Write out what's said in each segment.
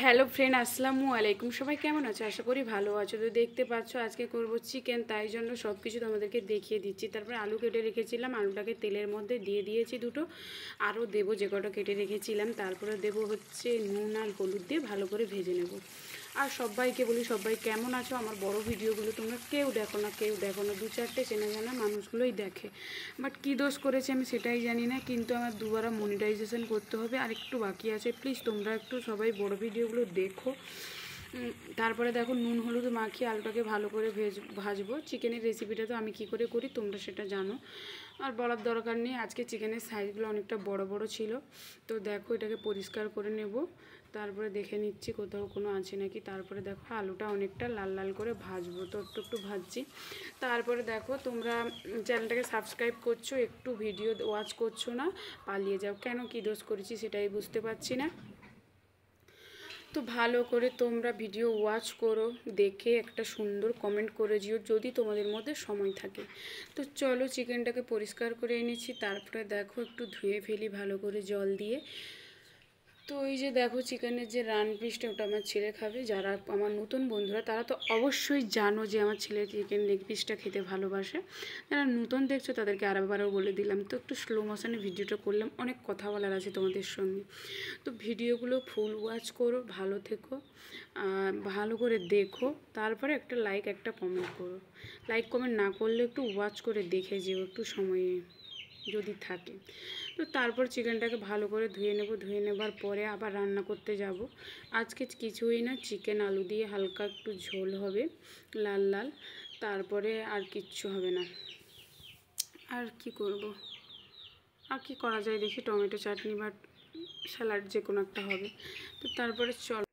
Hello friend, আসসালামু আলাইকুম। সবাই কেমন আছো? আশা করি ভালো আছো। তো দেখতে পাচ্ছ আজকে করব চিকেন, তাই জন্য সব কিছু তোমাদেরকে দেখিয়ে দিচ্ছি। তারপরে আলু কেটে রেখেছিলাম, আলুটাকে তেলের মধ্যে দিয়ে দিয়েছি দুটো। আরও দেবো যে কটা কেটে রেখেছিলাম। তারপরে দেবো হচ্ছে নুন আর হলুদ দিয়ে ভালো করে ভেজে নেব। আর সবাইকে বলি, সবাই কেমন আছো? আমার বড় ভিডিওগুলো তোমরা কেউ দেখো না, কেউ দেখো না, 2-4টে চেনা জানা মানুষগুলোই দেখে। বাট কী দোষ করেছে আমি সেটাই জানি না, কিন্তু আমার দুবারা মনিটাইজেশন করতে হবে, আর একটু বাকি আছে। প্লিজ তোমরা একটু সবাই বড় ভিডিওগুলো দেখো। তারপরে দেখো নুন হলুদ মাখিয়ে আলুটাকে ভালো করে ভাজবো। চিকেনের রেসিপিটা তো আমি কি করে করি তোমরা সেটা জানো, আর বলার দরকার নেই। আজকে চিকেনের সাইজগুলো অনেকটা বড় বড় ছিল। তো দেখো এটাকে পরিষ্কার করে নেব। তারপরে দেখে নিচ্ছি কোথাও কোনো আছে নাকি। তারপরে দেখো আলুটা অনেকটা লাল লাল করে ভাজবো, তো একটু একটু ভাজছি। তারপরে দেখো তোমরা চ্যানেলটাকে সাবস্ক্রাইব করছো, একটু ভিডিও ওয়াচ করছো না, পালিয়ে যাও কেন? কী দোষ করেছি সেটাই বুঝতে পারছি না। তো ভালো করে তোমরা ভিডিও ওয়াচ করো, দেখে একটা সুন্দর কমেন্ট করে দিও যদি তোমাদের মধ্যে সময় থাকে। তো চলো চিকেনটাকে পরিষ্কার করে এনেছি। তারপরে দেখো একটু ধুয়ে ফেলি ভালো করে জল দিয়ে। তো এই যে দেখো চিকেনের যে রান পিসটা, ওটা আমার ছেলে খাবে। যারা আমার নতুন বন্ধুরা তারা তো অবশ্যই জানো যে আমার ছেলে চিকেন লেগ পিসটা খেতে ভালোবাসে। যারা নতুন দেখছো তাদেরকে আরেকবারও বলে দিলাম। তো একটু স্লো মোশনে ভিডিওটা করলাম, অনেক কথা বলার আছে তোমাদের সঙ্গে। তো ভিডিওগুলো ফুল ওয়াচ করো, ভালো থেকো, ভালো করে দেখো। তারপরে একটা লাইক একটা কমেন্ট করো। লাইক কমেন্ট না করলে একটু ওয়াচ করে দেখে যেও একটু সময়ে যদি থাকে। তো তারপর চিকেনটাকে ভালো করে ধুয়ে নেব। ধুয়ে নেবার পরে আবার রান্না করতে যাব। আজকে কিছুই না, চিকেন আলু দিয়ে হালকা একটু ঝোল হবে, লাল লাল। তারপরে আর কিচ্ছু হবে না। আর কি করব, আর কি করা যায় দেখি, টমেটো চাটনি বা স্যালাড যে কোনো একটা হবে। তো তারপরে চল।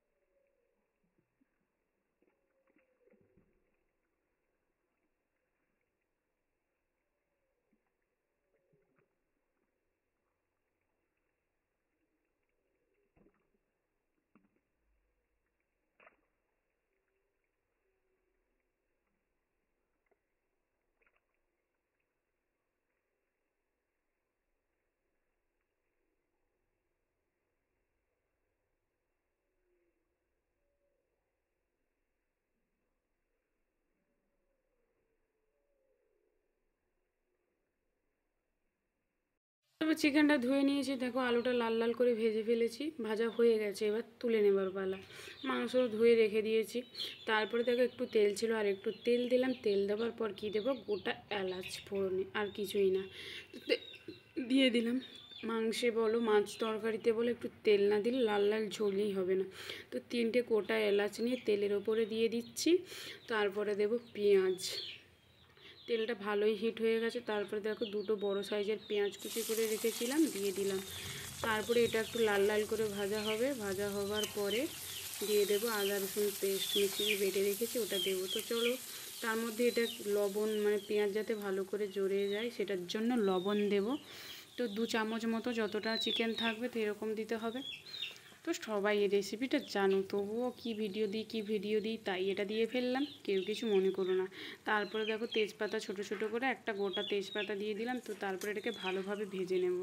তারপর চিকেনটা ধুয়ে নিয়েছি, দেখো আলুটা লাল লাল করে ভেজে ফেলেছি, ভাজা হয়ে গেছে। এবার তুলে নেবার পালা। মাংস ধুয়ে রেখে দিয়েছি। তারপরে দেখো একটু তেল ছিল, আর একটু তেল দিলাম। তেল দেওয়ার পর কী দেবো, গোটা এলাচ ফোড়নে, আর কিছুই না। দিয়ে দিলাম। মাংসে বলো মাছ তরকারিতে বলো একটু তেল না দিলে লাল লাল ঝোলই হবে না। তো 3টে গোটা এলাচ নিয়ে তেলের ওপরে দিয়ে দিচ্ছি। তারপরে দেব পেঁয়াজ। তেলটা ভালোই হিট হয়ে গেছে। তারপরে দেখো দুটো বড় সাইজের পেঁয়াজ কুচি করে রেখেছিলাম, দিয়ে দিলাম। তারপরে এটা একটু লাল লাল করে ভাজা হবে। ভাজা হবার পরে দিয়ে দেবো আদা রসুন পেস্ট, মিক্সিতে বেটে রেখেছি, ওটা দেবো। তো চলো তার মধ্যে এটা লবণ, মানে পেঁয়াজ যাতে ভালো করে জড়িয়ে যায় সেটার জন্য লবণ দেব। তো 2 চামচ মতো, যতটা চিকেন থাকবে তো এরকম দিতে হবে। তো সবাই এই রেসিপিটা জানো, তবুও কি ভিডিও দিই তাই এটা দিয়ে ফেললাম, কেউ কিছু মনে করো না। তারপরে দেখো তেজপাতা ছোট ছোট করে একটা গোটা তেজপাতা দিয়ে দিলাম। তো তারপরে এটাকে ভালোভাবে ভেজে নেব।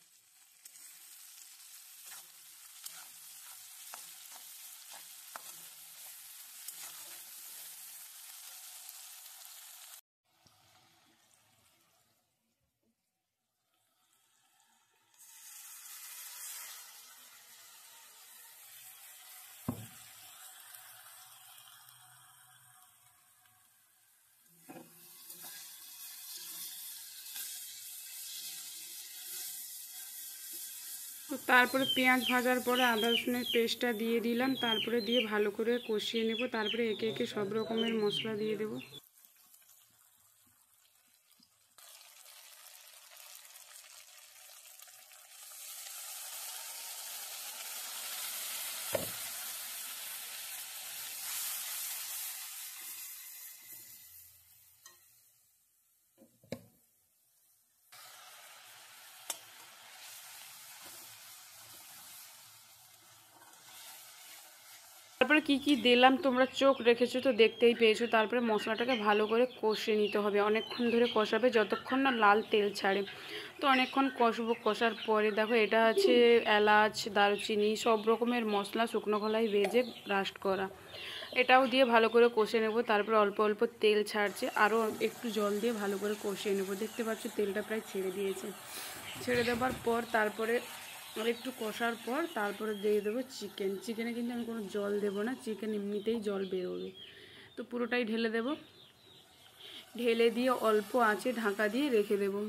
তো তারপরে পেঁয়াজ ভাজার পরে আদা রসুনের পেস্টটা দিয়ে দিলাম। তারপরে দিয়ে ভালো করে কষিয়ে নেব। তারপরে একে একে সব রকমের মশলা দিয়ে দেবো। তারপরে কি কি দিলাম তোমরা চোখ রেখেছো তো, দেখতেই পেয়েছো। তারপরে মশলাটাকে ভালো করে কষে নিতে হবে, অনেকক্ষণ ধরে কষাবে যতক্ষণ না লাল তেল ছাড়ে। তো অনেকক্ষণ কষবো, কষার পরে দেখো এটা আছে এলাচ, দারুচিনি, সব রকমের মশলা শুকনো খোলায় ভেজে রাস্ট করা, এটাও দিয়ে ভালো করে কষে নেব। তারপরে অল্প অল্প তেল ছাড়ছে, আরও একটু জল দিয়ে ভালো করে কষিয়ে নেব। দেখতে পাচ্ছ তেলটা প্রায় ছেড়ে দিয়েছে। ছেড়ে দেওয়ার পর তারপরে আর একটু কষার পর তারপরে দিয়ে দেবো চিকেন। চিকেনে কিন্তু আমি কোনো জল দেবো না, চিকেন এমনিতেই জল বেরোবে। তো পুরোটাই ঢেলে দেব, ঢেলে দিয়ে অল্প আঁচে ঢাকা দিয়ে রেখে দেবো।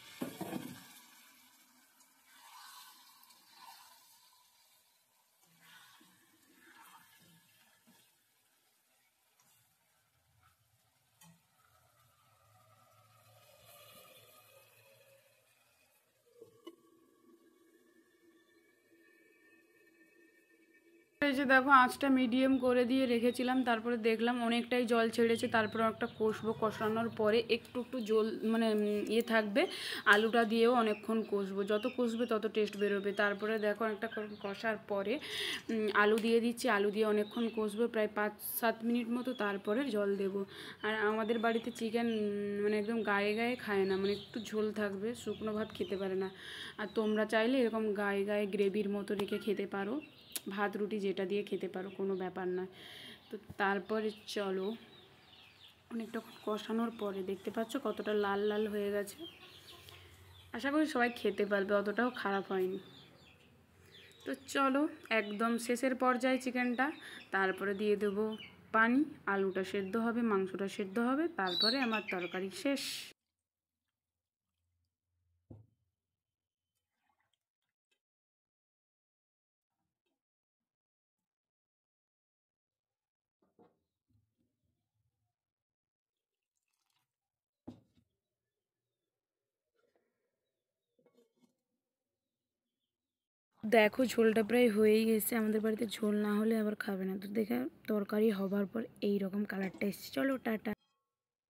এই যে দেখো আঁচটা মিডিয়াম করে দিয়ে রেখেছিলাম, তারপরে দেখলাম অনেকটাই জল ছেড়েছে। তারপরে একটা কষবো, কষানোর পরে একটু একটু জল মানে ইয়ে থাকবে, আলুটা দিয়েও অনেকক্ষণ কষবো, যত কষবে তত টেস্ট বেরোবে। তারপরে দেখো একটা কষার পরে আলু দিয়ে দিচ্ছি, আলু দিয়ে অনেকক্ষণ কষবো, প্রায় 5-7 মিনিট মতো, তারপরে জল দেব। আর আমাদের বাড়িতে চিকেন মানে একদম গায়ে গায়ে খায় না, মানে একটু ঝোল থাকবে, শুকনো ভাত খেতে পারে না। আর তোমরা চাইলে এরকম গায়ে গায়ে গ্রেভির মতো রেখে খেতে পারো, ভাত রুটি যেটা দিয়ে খেতে পারো, কোনো ব্যাপার নয়। তো তারপরে চলো অনেকটা কষানোর পরে দেখতে পাচ্ছ কতটা লাল লাল হয়ে গেছে। আশা করি সবাই খেতে পারবে, অতটাও খারাপ হয়নি। তো চলো একদম শেষের পর্যায়ে চিকেনটা, তারপরে দিয়ে দেবো পানি, আলুটা সেদ্ধ হবে, মাংসটা সেদ্ধ হবে, তারপরে আমার তরকারি শেষ। দেখো ঝোলটা প্রায় হয়েই গেছে, আমাদের বাড়িতে ঝোল না হলে আবার খাবে না। তো দেখে তরকারি হবার পর এই রকম কালারটা এসছে। চলো টাটা।